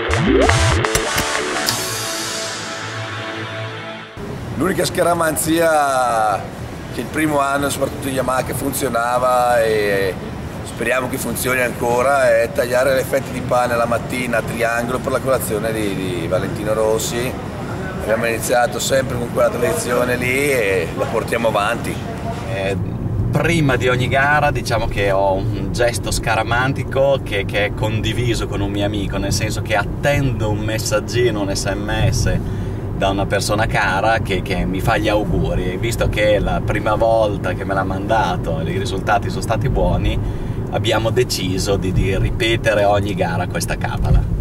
L'unica scaramanzia che il primo anno, soprattutto Yamaha, che funzionava e speriamo che funzioni ancora, è tagliare le fette di pane la mattina a triangolo per la colazione di Valentino Rossi. Abbiamo iniziato sempre con quella tradizione lì e la portiamo avanti. Prima di ogni gara diciamo che ho un gesto scaramantico che è condiviso con un mio amico, nel senso che attendo un messaggino, un SMS da una persona cara che mi fa gli auguri, e visto che è la prima volta che me l'ha mandato e i risultati sono stati buoni, abbiamo deciso di ripetere ogni gara questa cabala.